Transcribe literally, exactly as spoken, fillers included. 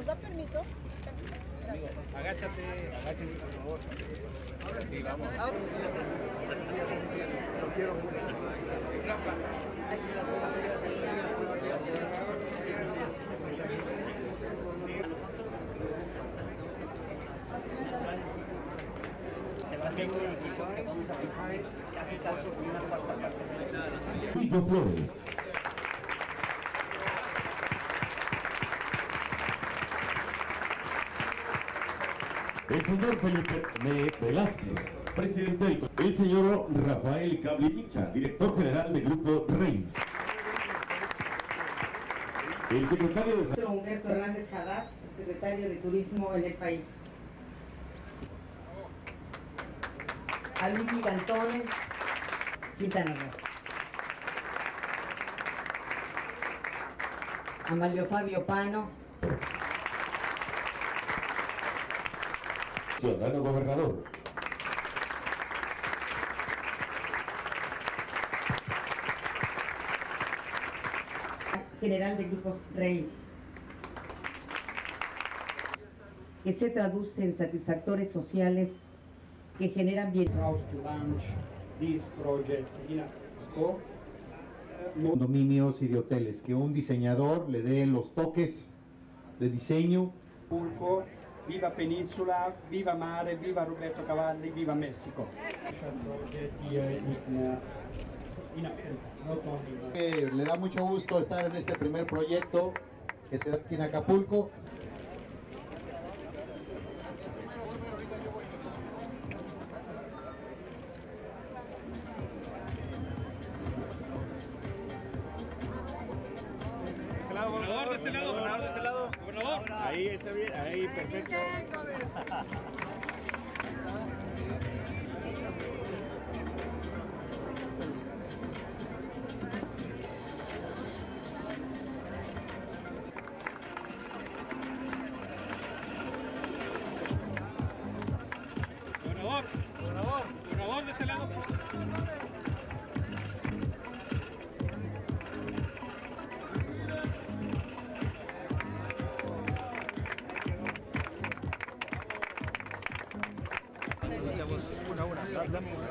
¿Nos da permiso? Amigo, agáchate, agáchate por favor. Ahora sí, vamos. Lo quiero mucho. Hugo Flores. El señor Felipe M. Velázquez, presidente del... El señor Rafael Cablinicha, director general del Grupo Reis. El secretario de... Humberto Hernández Haddad, secretario de Turismo en el país. A Luigi Cantone, Quintana Roo. A Mario Fabio Pano. Ciudadano gobernador. General de Grupos Reis, que se traduce en satisfactores sociales que generan bien. Condominios y de hoteles, que un diseñador le dé los toques de diseño. Pulco, viva Peninsula, viva Mare, viva Roberto Cavalli, viva Messico. Eh, le da mucho gusto estar en este primer proyecto que se da aquí en Acapulco. Gobernador, de este lado, gobernador, de este lado. Gobernador. Ahí está bien, ahí, perfecto. Gobernador, gobernador, gobernador, de este lado. Una, una.